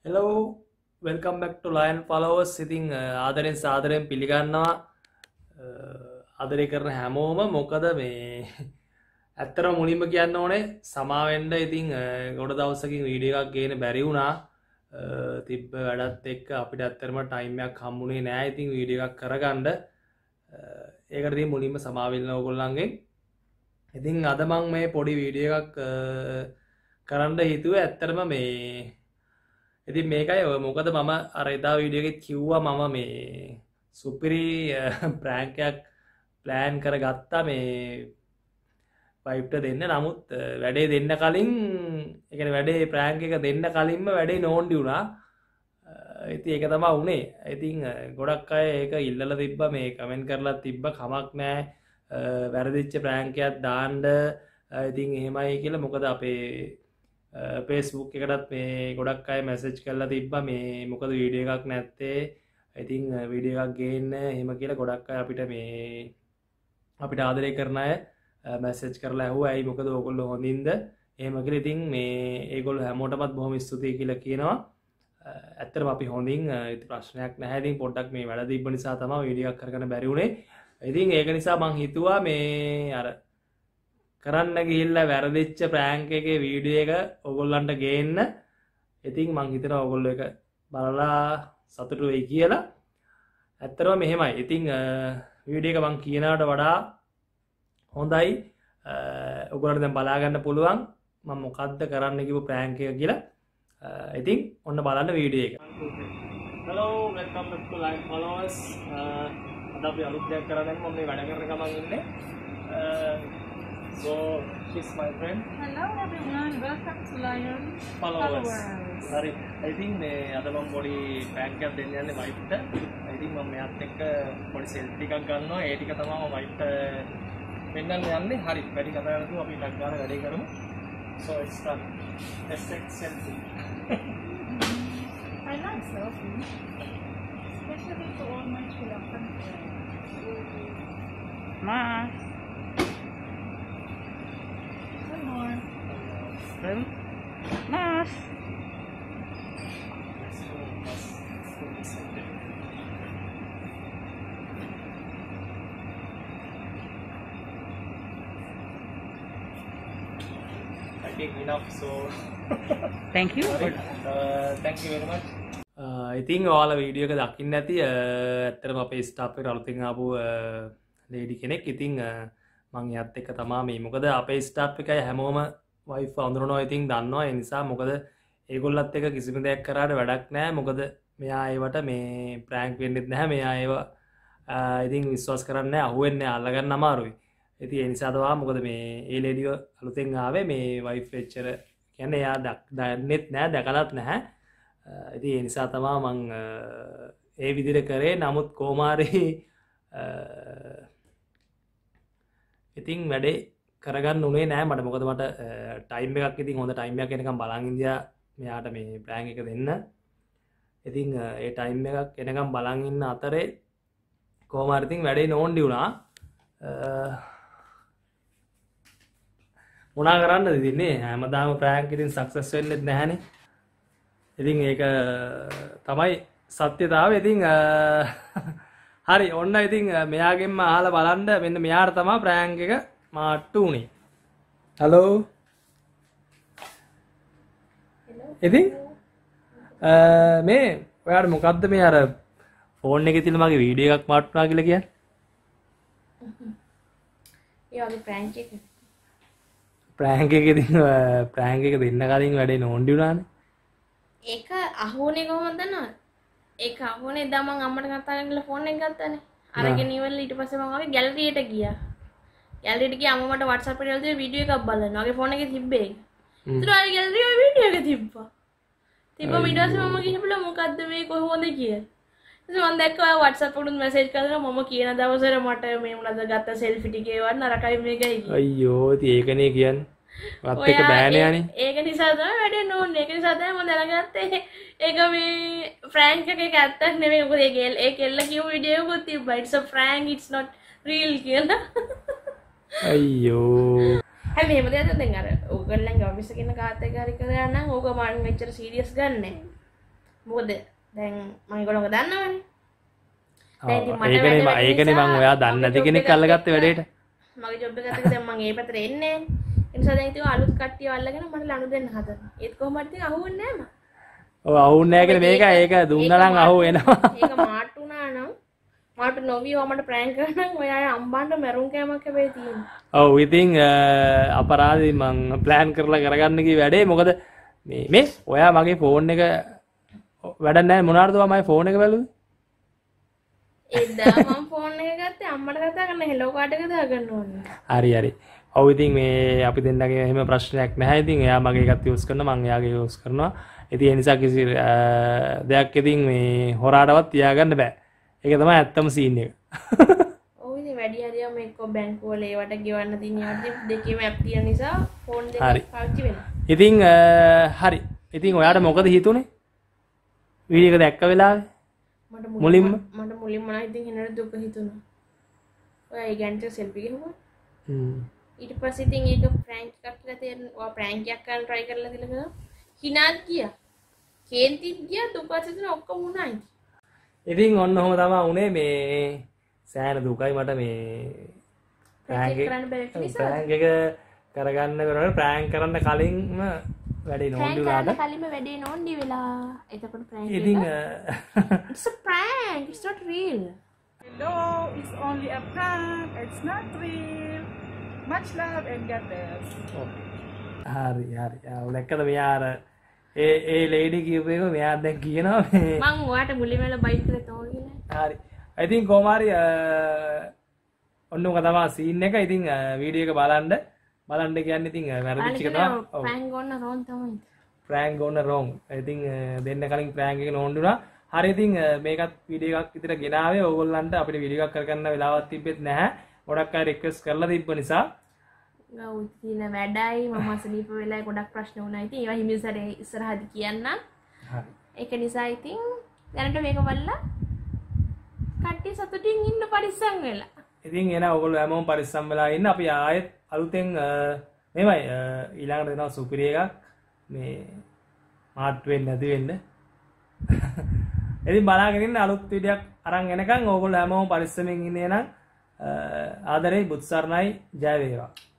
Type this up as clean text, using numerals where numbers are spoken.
Hello, welcome back to Lion Followers. ඉතින් ආදරෙන් සාදරයෙන් පිළිගන්නවා ආදරය කරන හැමෝම. මොකද මේ ඇත්තටම මුලින්ම කියන්න ඕනේ සමා වෙන්න. ඉතින් ගොඩ දවසකින් වීඩියෝ එකක් ගේන්න බැරි වුණා. තිබ්බ වැඩත් එක්ක අපිට ඇත්තටම ටයිම් එකක් හම්බුනේ නෑ. ඉතින් වීඩියෝ එකක් කරගන්න ඒකට ඉතින් මුලින්ම සමා වෙන්න ඕගොල්ලන්ගෙන්. ඉතින් අද මම මේ පොඩි වීඩියෝ එකක් කරන්න හිතුවේ. ඇත්තටම මේ ඉතින් මේකයි මොකද මම අර එදා වීඩියෝ එකේ කිව්වා මම මේ සුපිරි ප්‍රෑන්ක් එකක් ප්ලෑන් කරගත්තා මේ වයිෆ්ට දෙන්න. නමුත් වැඩේ දෙන්න කලින් ඒ කියන්නේ වැඩේ ප්‍රෑන්ක් එක දෙන්න කලින්ම වැඩේ නෝන්ඩි වුණා. ඉතින් ඒක තමයි උනේ. ඉතින් ගොඩක් අය ඒක ඉල්ලලා තිබ්බා, මේ කමෙන්ට් කරලා තිබ්බා කමක් නැහැ වැරදිච්ච ප්‍රෑන්ක් එකක් දාන්න. ඉතින් එහෙමයි කියලා. මොකද අපේ Facebook එකටත් මේ ගොඩක් අය මැසේජ් කරලා තිබ්බා මේ මොකද වීඩියෝ එකක් නැත්තේ. ඉතින් වීඩියෝ එකක් ගේන්න එහෙම කියලා ගොඩක් අය අපිට ආදරය කරන අය මැසේජ් කරලා ඇහුවා ඇයි මොකද ඕගොල්ලෝ හොඳින්ද එහෙම කියලා. ඉතින් මේ ඒගොල්ලෝ හැමෝටමත් බොහොම ස්තුතියි කියලා කියනවා. ඇත්තටම අපි හොඳින්, ඉතින් ප්‍රශ්නයක් නැහැ. ඉතින් පොඩ්ඩක් මේ වැඩ තිබ්බ නිසා තමයි වීඩියෝ එකක් කරගන්න බැරි වුණේ. ඉතින් ඒක නිසා මං හිතුවා මේ අර කරන්න ගිහිල්ලා වැරදිච්ච ප්‍රෑන්ක් එකේ වීඩියෝ එක ඔයගොල්ලන්ට ගේන්න. ඉතින් මං හිතනවා ඔයගොල්ලෝ එක බලලා සතුටු වෙයි කියලා. ඇත්තටම මෙහෙමයි. ඉතින් වීඩියෝ එක මං කියනකට වඩා හොඳයි. ඔයගොල්ලන්ට දැන් බලා ගන්න පුළුවන් මම මොකද්ද කරන්න කිව්ව ප්‍රෑන්ක් එක කියලා. ඉතින් ඔන්න බලන්න වීඩියෝ එක. Hello, welcome back to Lion Followers. අද අපි අලුත් දෙයක් කරන්නේ මම මේ වැඩ කරන ගමන් ඉන්නේ. So she's my friend. Hello everyone, welcome to Lion Followers. Sorry, I think මේ අද මම පොඩි ප්‍රෑන්ක් එකක් දෙන්න යන්නේ වයිෆ්ට. I think මම මෙයාත් එක්ක පොඩි සෙල්ෆි එකක් ගන්නවා. ඒ ටික තමයි මම වයිෆ්ට පෙන්නන්න යන්නේ. හරි, වැඩි කතා කරලා අපි ටක් ගන්න වැඩේ කරමු. So it's done. Let's take selfie. I like selfie, especially to all my children friends. Ma. One more. Then Mas. let's go. I think enough. So Thank you. thank you very much. ඉතින් ඔයාලා video එක දකින්න ඇති. ඇත්තටම අපේ staff එකට අලුතෙන් ආපු ලේඩි කෙනෙක්. ඉතින් මම එයාත් එක්ක තමයි මේ. මොකද අපේ ස්ටාෆ් එකයි හැමෝම වයිෆ් අඳුරනවා. ඉතින් දන්නවා. ඒ නිසා මොකද ඒගොල්ලත් එක්ක කිසිම දෙයක් කරාට වැඩක් නැහැ. මොකද මෙයා ඒවට මේ ප්‍රෑන්ක් වෙන්නෙත් නැහැ. මෙයා ඒව ඉතින් විශ්වාස කරන්නේ නැහැ. අහුවෙන්නේ නැහැ. අල්ලගන්න අමාරුයි. ඉතින් ඒ නිසා තමයි මොකද මේ ඒ ලේඩිව අලුතෙන් ආවේ. මේ වයිෆ් එච්චර කියන්නේ එයා දන්නෙත් නැහැ, දැකලත් නැහැ. ඉතින් ඒ නිසා තමයි මං ඒ විදිහට කරේ. නමුත් කොමාරි ඉතින් වැඩේ කරගන්න උනේ නෑ මට. මොකද මට ටයිම් එකක් ඉතින් හොඳ ටයිම් එකක් එනකම් බලන් ඉඳියා මෙයාට මේ ප්ලෑන් එක දෙන්න. ඉතින් ඒ ටයිම් එකක් එනකම් බලන් ඉන්න අතරේ කොමාරි ඉතින් වැඩේ නෝන්ඩි වුණා. මොනා කරන්නද ඉතින් නේ හැමදාම ප්‍රෑන්ක් ඉතින් සක්සස් වෙන්නේ නැහැනේ. ඉතින් ඒක තමයි සත්‍යතාවය. ඉතින් හරි ඔන්න ඉතින් මෙයාගෙන්ම අහලා බලන්න. මෙන්න මෙයාට තමයි ප්‍රෑන්ක් එක මාට්ටු උනේ. හලෝ. ඉතින් මේ ඔයාට මොකද්ද මේ අර ෆෝන් එකේ තියෙන මගේ වීඩියෝ එකක් මාට්ටු වුණා කියලා කියන්නේ? ඒ වගේ prank එක. ප්‍රෑන්ක් එක ඉතින් ප්‍රෑන්ක් එක දෙන්න කලින් වැඩේ නෝන්ඩි වුණානේ. ඒක අහුනේ කොහොමද දන්නවද? ඒක අහුනේ එදා මම අම්මට කතා කරලා ෆෝන් එක ගත්තානේ. අරගෙන ඉවරලා ඊට පස්සේ මම ආවේ ගැලරියට ගියා. ගැලරියට ගියා අම්ම මට WhatsApp එකේ දාලා වීඩියෝ එකක් බලන්න. මගේ ෆෝන් එකේ තිබ්බේ. ඒතර ආයේ ගැලරියේ වීඩියෝ එක තිබ්බා. ඊට පස්සේ මම ගිහින් මොකද්ද මේ කොහොමද කියලා. ඉතින් මම දැක්කා WhatsApp එකෙන් මැසේජ් කරලා මම කියන දවසට මට මේ මොනවද ගත්ත සෙල්ෆි ටික ඒවත් නරකයි මේකයි කිව්වා. අයියෝ ඉතින් ඒකනේ කියන්නේ. වත් එක බෑනේ යන්නේ. ඒක නිසා තමයි වැඩේ නෝන්නේ. ඒක නිසා තමයි මම දැනගත්තේ ඒක මේ prank එකක ඇත්තක් නෙමෙයි. මොකද ඒ කෙල්ල කියු වීඩියෝ එකක් තිබ්බා. It's a prank, it's not real කියලා. අයියෝ. හැබැයි එහෙම දෙයක් දැන් අර ඕගොල්ලන්ගේ ඔෆිස් එකේ ඉන්න කාත් එක්ක හරි කරලා නම් ඕක මම මෙච්චර සීරියස් ගන්නෑ. මොකද දැන් මම ඒගොල්ලෝ දන්නවනේ. ඒකනේ මං ඔයා දන්නේ නැති කෙනෙක් අල්ලගත්තේ වැඩේට. මගේ ජොබ් එක අතට දැන් මම ඒ පැත්තට එන්නේ නැහැ. ඒ නිසා දැන් ඉතින් අලුත් කට්ටිය අල්ලගෙන මට ලනු දෙන්න හදනවා. ඒත් කොහොමද ඉතින් අහුවෙන්නේ නැහැ මම. ඔව් අහුන්නේ නැහැ කියලා මේක ඒක දුන්නා නම් අහු වෙනවා. ඒක මාට් වුණා නම් මාට් නොවි ඔයාමට ප්‍රෑන්ක් කරනවා නම් ඔයා අම්බාන්ට මරුන් කෑමක් හැබැයි තියෙනවා. ඔව් ඉතින් අපරාධي මං ප්ලෑන් කරලා කරගන්න කී වැඩේ මොකද මේ ඔයා මගේ ෆෝන් එක වැඩක් නැහැ මොනාරද ඔයා මගේ ෆෝන් එක බැලුවේ? එදා මම ෆෝන් එක ගත්තේ අම්මට කතා කරන්න හෙලෝ කාඩ් එක දාගන්න ඕනේ. හරි. ඔව් ඉතින් මේ අපි දෙන්නගේ එහෙම ප්‍රශ්නයක් නැහැ. ඉතින් එයා මගේ එකත් යූස් කරනවා මං එයාගේ යූස් කරනවා. ඉතින් ඒ නිසා කිසි දෙයක් ඉතින් මේ හොරාටවත් තියාගන්න බෑ. ඒක තමයි ඇත්තම සීන් එක. ඔව් ඉතින් වැඩි හරියම එක්ක බැංකුව වල ඒවට ගෙවන්න තියෙන ඒවට දෙකේම ඇප් තියෙන නිසා ෆෝන් දෙක පාවිච්චි වෙනවා. ඉතින් හරි. ඉතින් ඔයාට මොකද හිතුනේ? වීඩියෝ එක දැක්ක වෙලාවේ? මුලින්ම මට මුලින්ම නම් ඉතින් එනට දුක හිතුණා. ඔයා ඒ ගැන්ට සෙල්ෆි ගහුවා. ඊට පස්සේ ඉතින් ඒක ප්‍රෑන්ක් එකක් කියලා තේරෙන. ඔයා ප්‍රෑන්ක් එකක් කරන්න try කරලා තියලා හිනාත් ගියා. කේන්තිත් ගියා දුපත් හිතුන ඔක්කොම වුණා. ඉතින් ඔන්න ඔහොම තමයි උනේ මේ සෑහෙන දුකයි මට මේ ප්‍රෑන්ක් එක කරගන්න වෙනකොට ප්‍රෑන්ක් කරන්න කලින්ම වැඩේ නෝන්ඩි වුණාද? කලින්ම වැඩේ නෝන්ඩි වෙලා. එතකොට ප්‍රෑන්ක් එක ඉතින් it's a prank, it's not real. Hello, it's only a prank. It's not real. Much love and God bless. හරි. දැක්කද මෙයා අර ඒ ලේඩි කියපු එක මෙයා දැන් කියනවා මේ මං ඔයාට මුලින්ම බයිට් කරේ තෝ කියලා. හරි. I think කොමාරි ඔන්න ඔක තමයි සීන් එක. ඉතින් වීඩියෝ එක බලන්න කියන්නේ ඉතින් වැරදිච්ච එක තමයි. ඔව්. prank ගොන්න රෝන් තමයි. prank ගොන්න wrong. ඉතින් දෙන්න කලින් prank එක නෝන්ඩුනා. හරි ඉතින් මේකත් වීඩියෝ එකක් විතර ගෙනාවේ ඕගොල්ලන්ට අපිට වීඩියෝ එකක් කරගන්න වෙලාවක් තිබෙත් නැහැ. ගොඩක් අය රික්වෙස්ට් කරලා තිබ්බ නිසා ගව් තියෙන වැඩයි මම අසනීප වෙලා ගොඩක් ප්‍රශ්න වුණා. ඉතින් ඒවා හිමිසරේ ඉස්සරහදී කියන්නම්. හරි. ඒක නිසා ඉතින් දැනට මේක බලලා කට්ටිය සතුටින් ඉන්න පරිස්සම් වෙලා. ඉතින් එන ඔයගොල්ලෝ හැමෝම පරිස්සම් වෙලා ඉන්න. අපි ආයෙත් අලුතෙන් මේවයි ඊළඟට දෙනවා සුපිරි එකක් මේ මාට් වෙන්නේ නැති වෙන්න. ඉතින් බලාගෙන ඉන්න අලුත් වීඩියෝක් අරන් එනකන් ඕගොල්ලෝ හැමෝම පරිස්සමෙන් ඉන්නේ නම් ආදරේ බුත් සරණයි ජය වේවා.